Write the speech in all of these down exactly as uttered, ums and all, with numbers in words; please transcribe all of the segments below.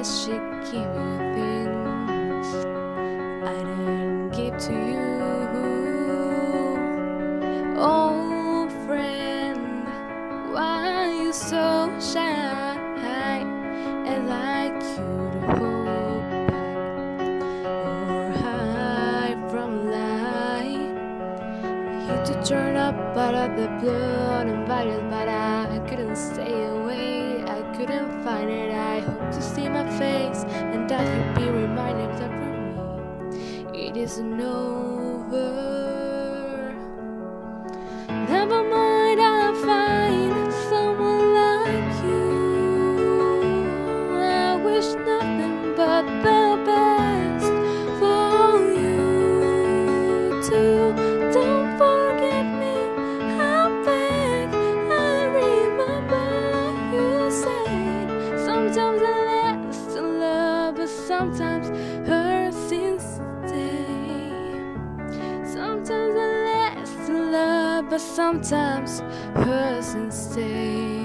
that she give you things I didn't give to you. Oh friend, why are you so shy? I'd like you to hold back or hide from light. I used to turn up out of the blue uninvited, but I couldn't stay away. I couldn't find it. I hope to see my face and that you'll be reminded that for me it isn't over. Never mind, I'll find someone like you. I wish nothing but the best for you too. Don't forget me, I beg. I remember you said sometimes it lasts in love, but sometimes hurts instead. Sometimes it lasts in love, but sometimes hurts instead.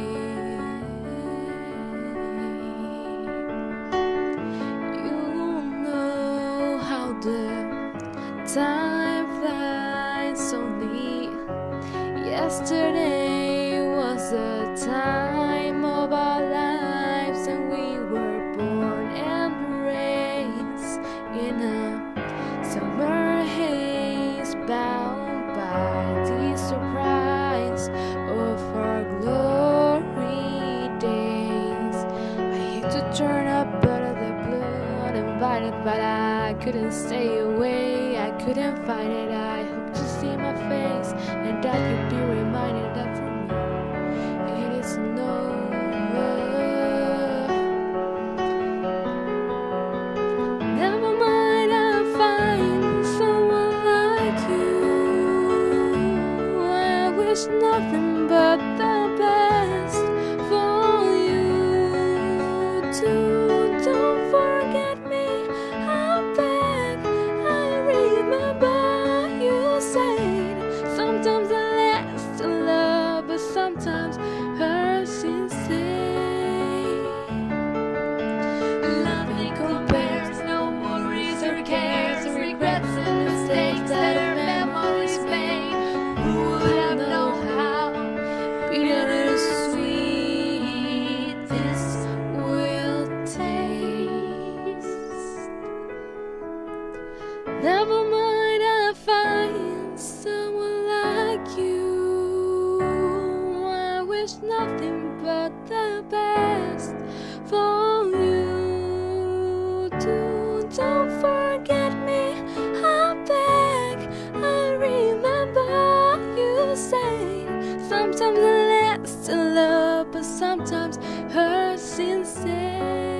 You know how the time flies. Only yesterday was the time of our lives, and we were born and raised in a summer haze, bound by the surprise of our glory days. I hate to turn up out of the blue uninvited, but I couldn't stay away. I couldn't find it. I hope to see my face and that you'd be reminded that for me it isn't over. Never mind, I'll find someone like you. I wish nothing but the best for you too. Don't forget me, I beg. I remember you said sometimes it lasts in love, but sometimes hurts instead. Nothing compares, no worries or cares, or regrets and mistakes that our memories made. Who would have known how bitter sweet this will taste? Never mind, I'll find someone like you. I wish nothing but the best for you too. Don't forget me, I beg. I remember you said sometimes it lasts in love, but sometimes hurts instead.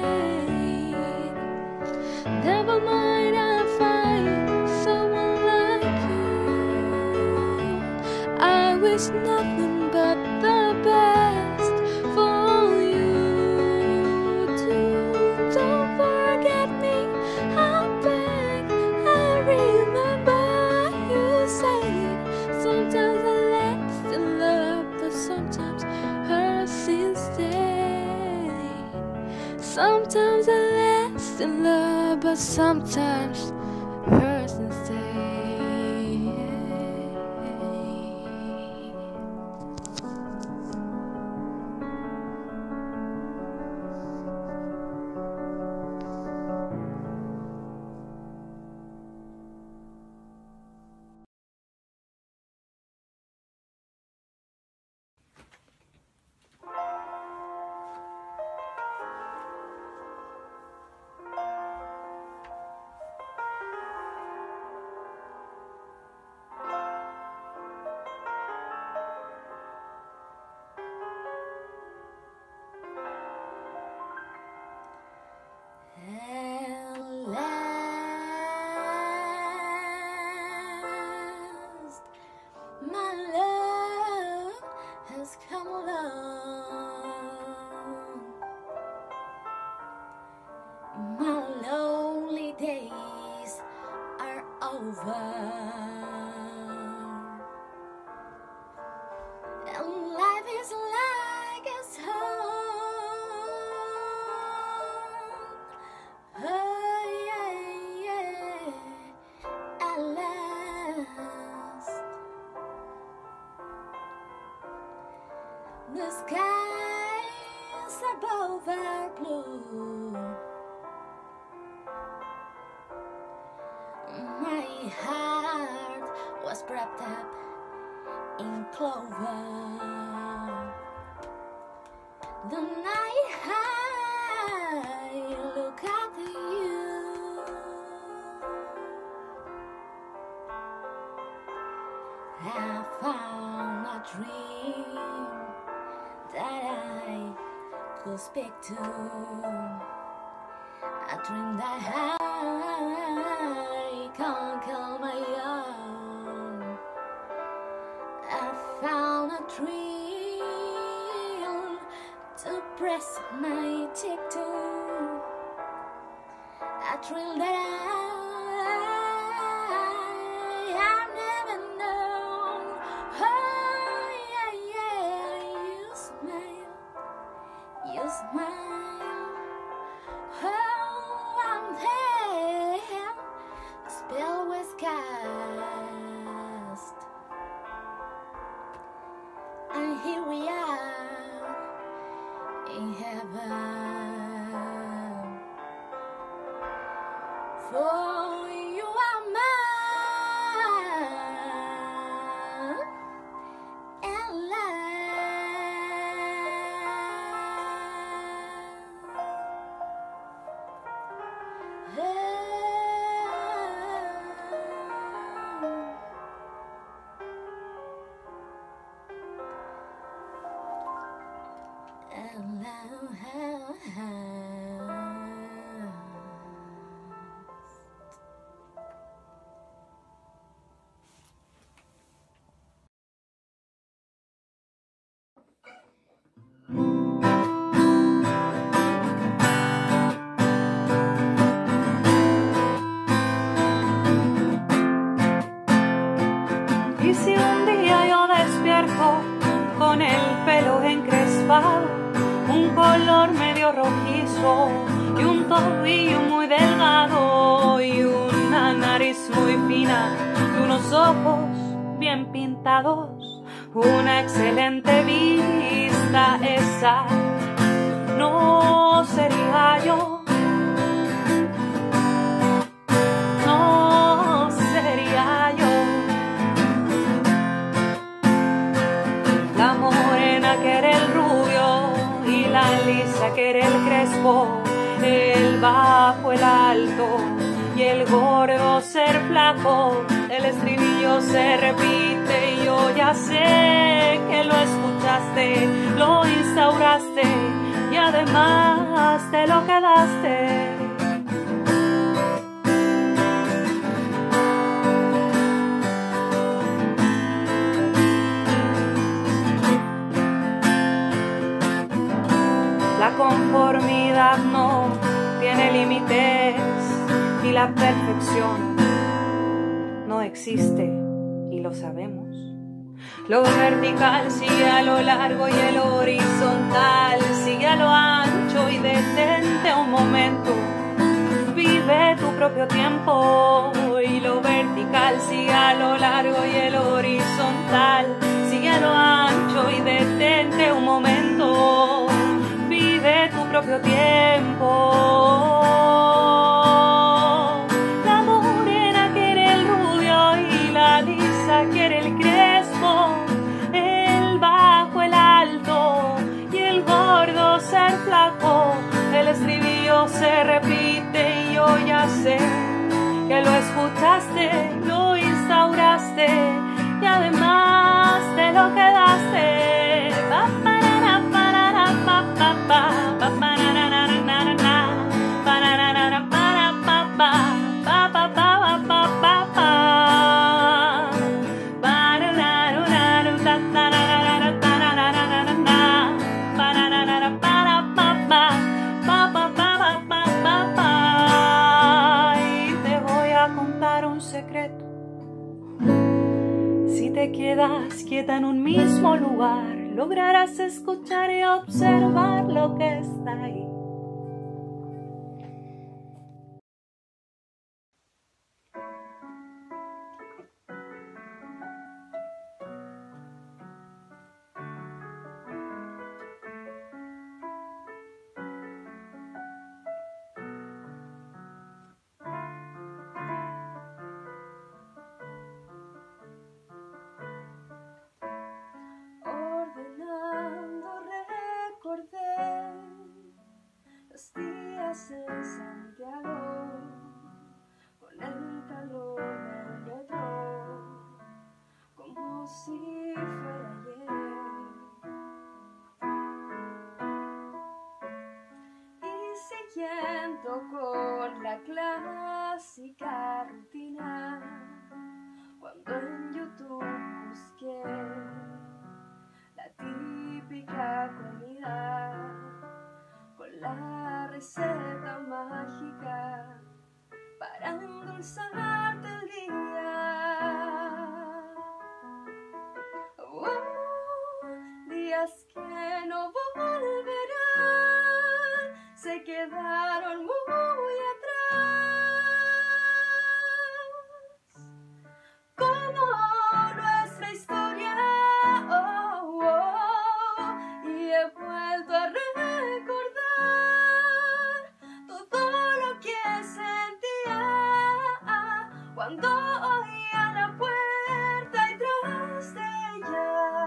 Never mind, I'll find someone like you. I wish nothing but the best for you too. Don't forget me, I beg. I remember you said sometimes it lasts in love, but sometimes hurts instead. Sometimes it lasts in love, but sometimes hurts instead. over, and life is like a storm. The skies above are blue. My heart was wrapped up in clover. The night I look at you, I found a dream that I could speak to, a dream that I can't call my own. I found a thrill to press my cheek to, a thrill that I have never known. Oh yeah, yeah, you smile, you smile. Oh, I'm there, a spell was cast, and here we are in heaven. For you are mine, and Y si un día yo despierto con el pelo encrespado, un color medio rojizo y un tobillo muy delgado y una nariz muy fina y unos ojos bien pintados, una excelente vista, esa no sería yo. No sería yo. La morena que era el rubio y la lisa que era el crespo, el bajo, el alto y el gordo ser flaco. El estribillo se repite y yo ya sé que lo escuchaste, lo instauraste y además te lo quedaste. La conformidad no tiene límites y la perfección no existe y lo sabemos. Lo vertical sigue a lo largo y el horizontal sigue a lo ancho y detente un momento. Vive tu propio tiempo y lo vertical sigue a lo largo y el horizontal sigue a lo ancho y detente un momento. Vive tu propio tiempo. La morena quiere el rubio y la lisa quiere el crespo, el bajo, el alto y el gordo ser flaco. El estribillo se repite y yo ya sé que lo escuchaste, lo instauraste y además te lo quedaste. Pa, parara, parara, pa, pa, pa, pa, parara, na, na, na, parara, para, pa, pa, pa, pa, pa, pa, pa, pa, parara, rara, ta, tarara, tarara, na, parara, para, pa, pa, pa, pa, pa, pa, pa, pa. Y te voy a contar un secreto. Si te quedas quieta en un mismo lugar, lograrás escuchar y observar lo que está ahí. siento con la clásica rutina cuando en YouTube busqué la típica comida con la receta mágica para endulzarte el día. Oh, días que no volverán, se quedaron muy atrás, como nuestra historia. Oh, oh, y he vuelto a recordar todo lo que sentía cuando oía la puerta y tras de ella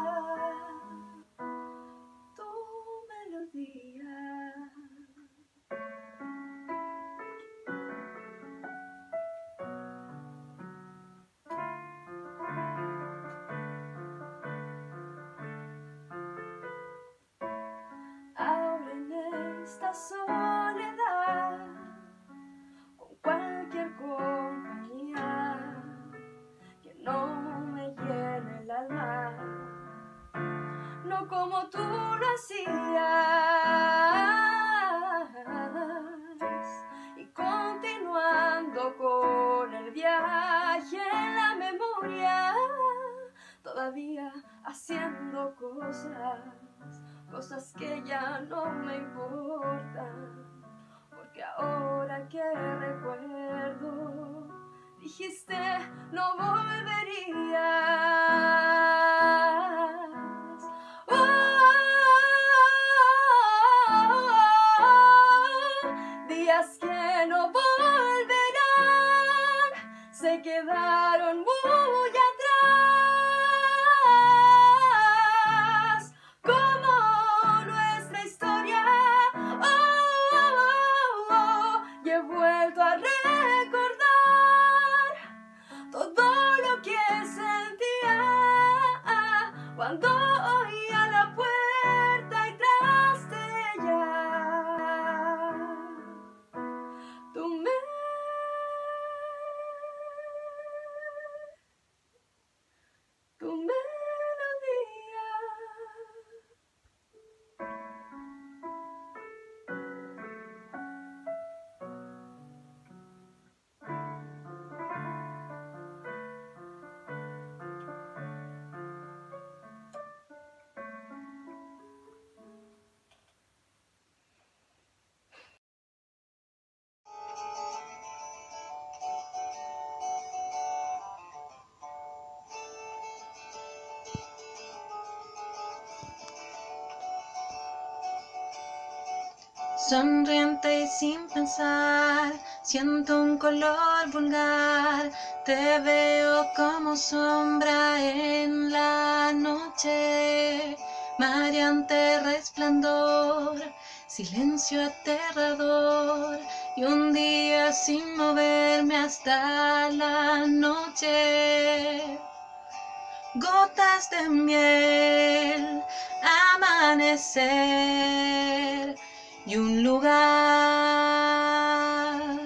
tu melodía. Ahora en esta soledad, con cualquier compañía que no me llene el alma, no como tú lo hacías, y continuando con el viaje en la memoria, todavía haciendo cosas, cosas que ya no me importan, porque ahora que recuerdo, dijiste no volverías. Oh, días que no volverán, se quedaron muy atrás, como nuestra historia. Oh, oh, oh, oh, y he vuelto a recordar todo lo que sentía cuando oía la puerta y tras de ella tu me tu melodía. Sonriente y sin pensar, siento un color vulgar, te veo como sombra en la noche, mareante resplandor, silencio aterrador, y un día sin moverme hasta la noche. Gotas de miel, amanecer y un lugar.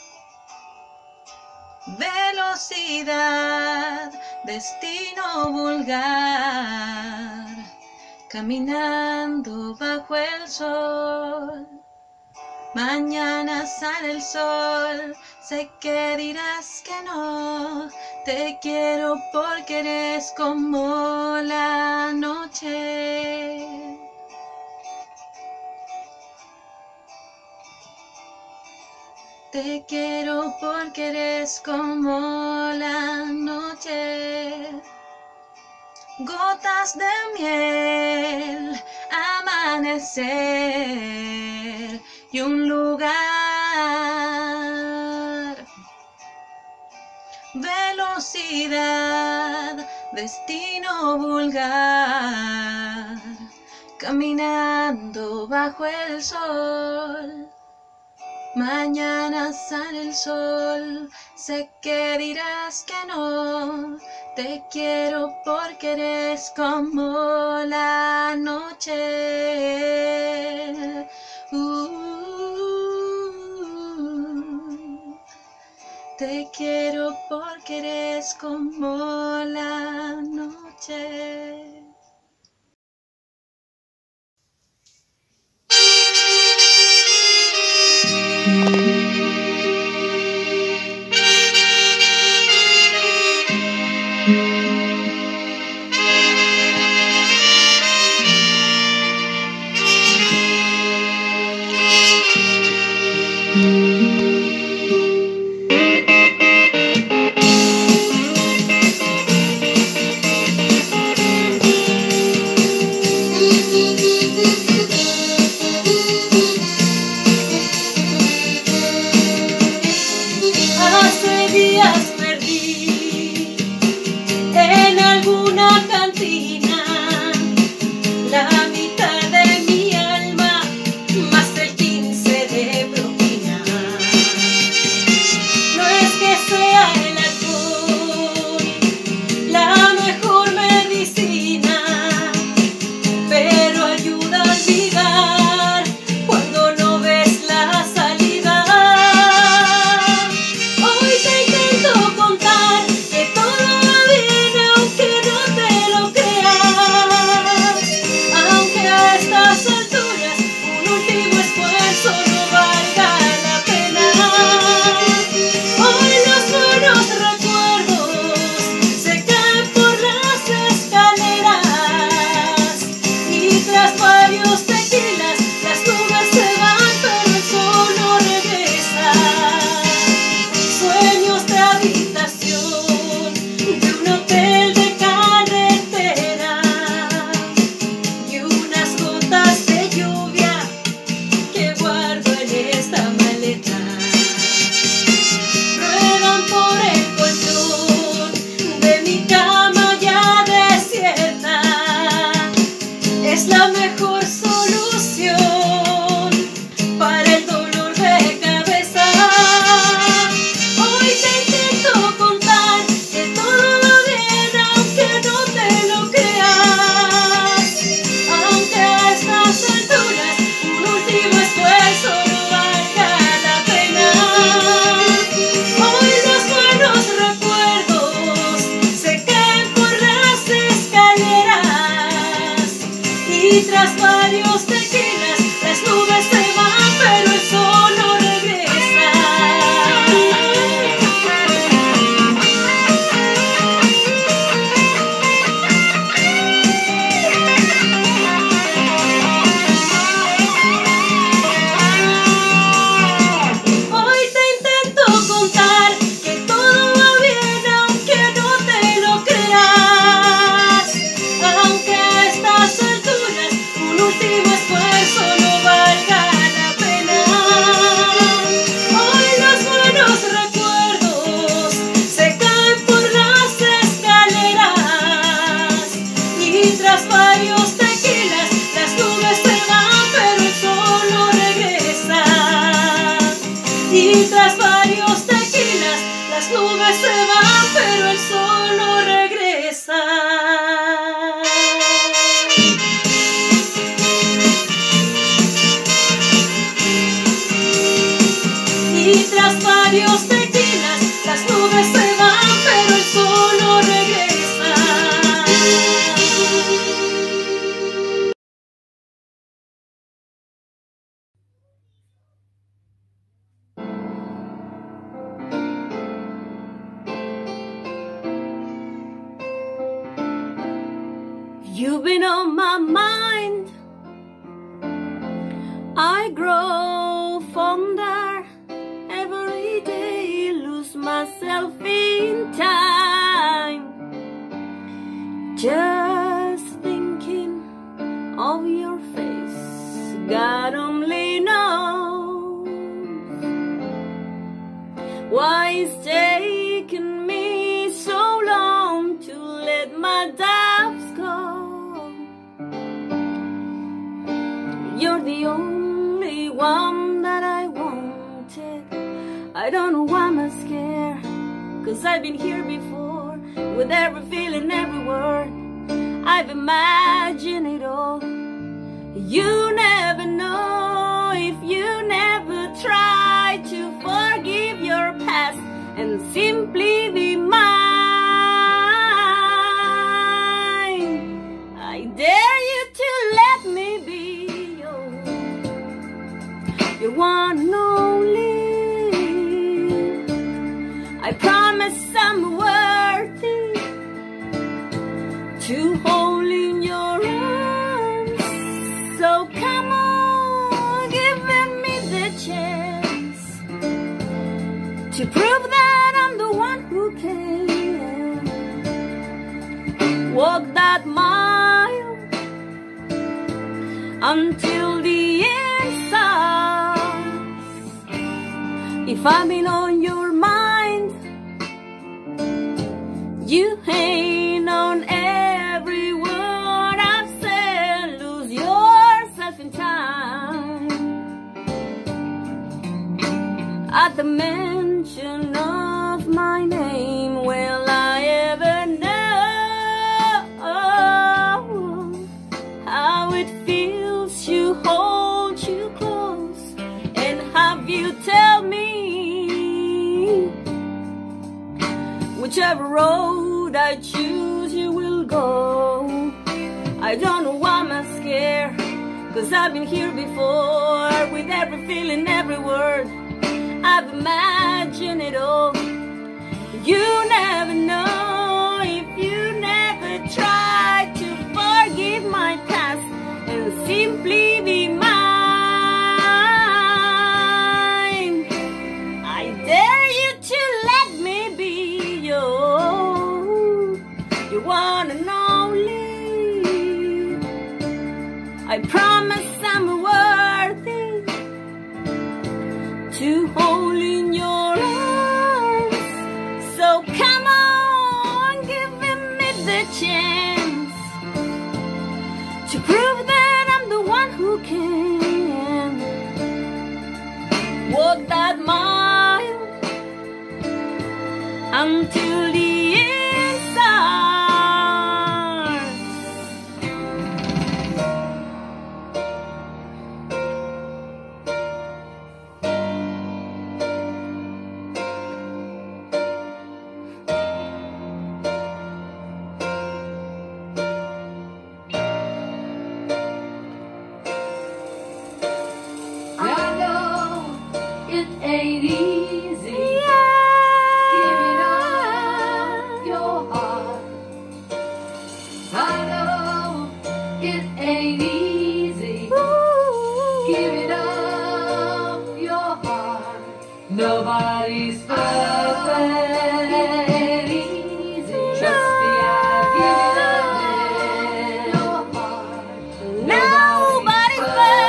Velocidad, destino vulgar, caminando bajo el sol. Mañana sale el sol, sé que dirás que no, te quiero porque eres como la noche. Te quiero porque eres como la noche. Gotas de miel, amanecer y un lugar. Velocidad, destino vulgar, caminando bajo el sol. Mañana sale el sol, sé que dirás que no, te quiero porque eres como la noche. Uh, Te quiero porque eres como la noche. You've been on my mind. I grow fonder every day, lose myself in time, just thinking of your face. God only knows why it's taken me so long to let my doubts go. You're the only one that I wanted. I don't know why I'm scared, 'cause I've been here before, with every feeling, every word. I've imagined it all. You never know if you never try to forgive your past and see until the end starts. If I've been on your mind, you ain't on every word I've said. Lose yourself in time. At the mention of my name, will I ever know how it feels to hold you close and have you tell me whichever road I choose you will go. I don't know why I'm scared, 'cause I've been here before, with every feeling, every word I've imagined it all. You never know if you never try to forgive my past and simply be mine. I dare you to let me be your, your one and only. I promise I'm worthy to hold in your arms. So come on, give me the chance to prove that I'm the one who can walk that mile until the end starts. Ain't easy. Give it up, your heart. I know it ain't easy. Give it up, your heart. Nobody's perfect. It ain't easy. Trust me, I'll give it up, your heart. Nobody's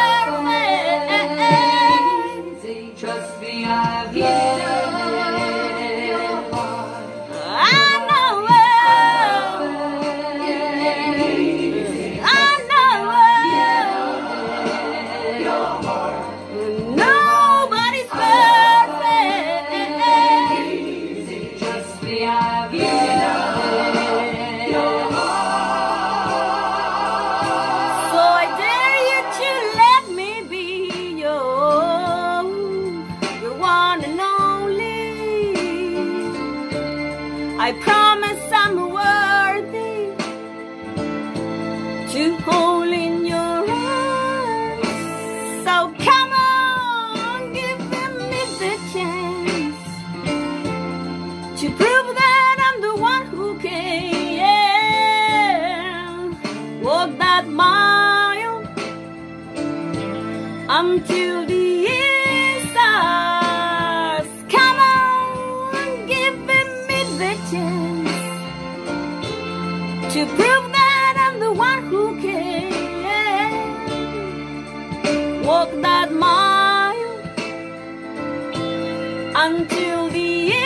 perfect. Trust me, I'll give it up, your heart. I know it. I know it. Your heart. Nobody's perfect. Trust me, I'll give it up, your heart. So I dare you to let me be your, your one and only. I promise I'm worthy to hold in your arms. So come on, give me the chance to prove that I'm the one who can walk that mile until the end starts. Come on, give me the chance to prove that I'm the one who can walk that mile until the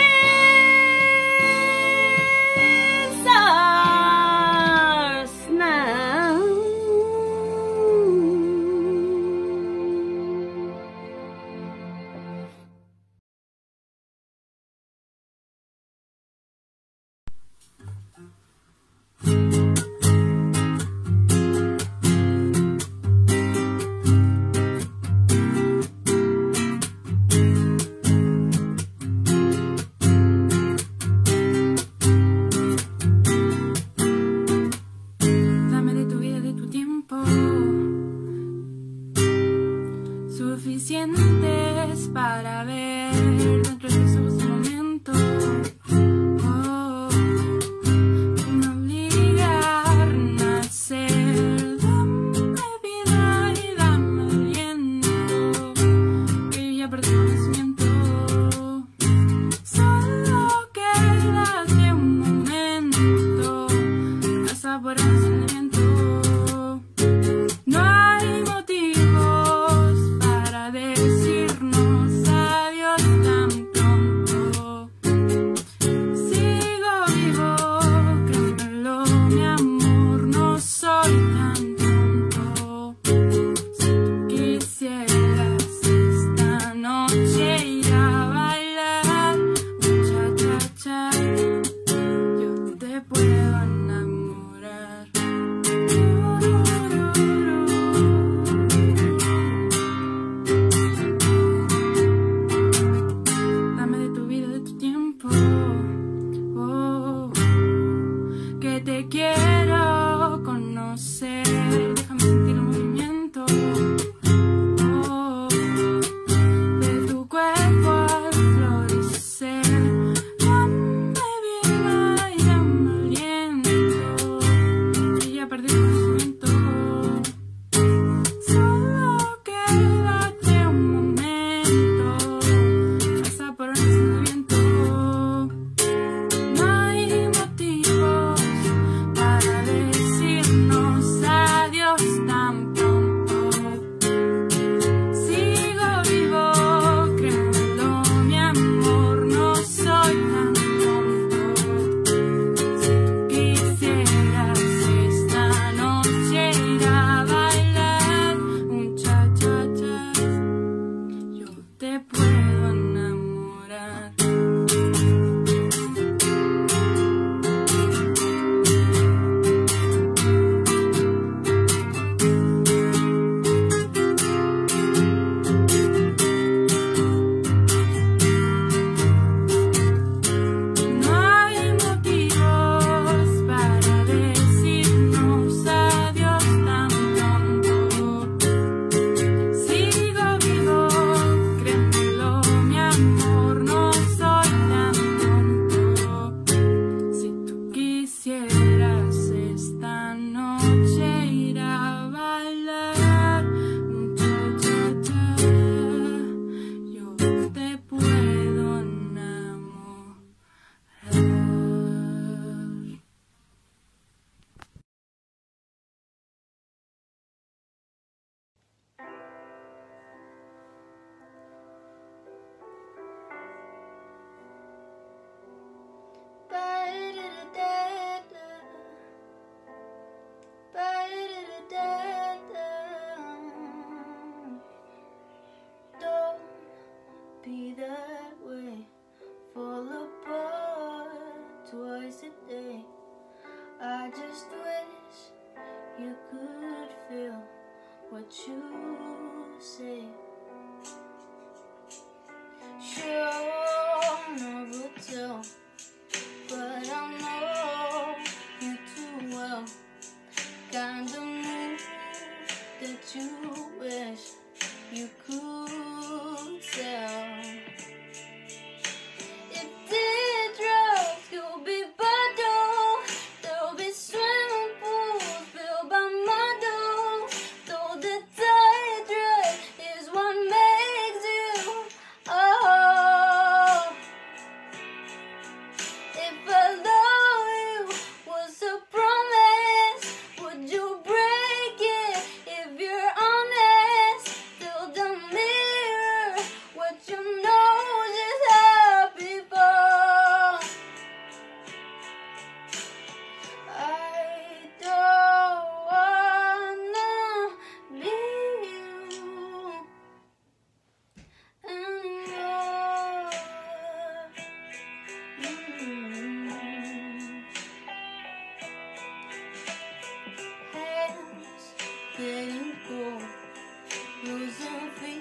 end starts now. Dame de tu vida, de tu tiempo, suficientes para ver dentro de tus ojos un momento. Oh, me obligaron a nacer. Dame vida y dame aliento, que yo ya perdí conocimiento. Solo quedas de un momento, hasta por el sentimiento. No hay motivo what you say. Sure, never tell, but I know you too well. Kind of mood that you wish you could tell. If teardrops could be bottled, there'll be swimming pools built by models. Though the tide dress is what makes you. Oh, if I love you was a promise, would you break it if you're honest? Till the mirror, what you know just happened before. I don't wanna be you anymore. Mm. Hands getting cold, losing feet.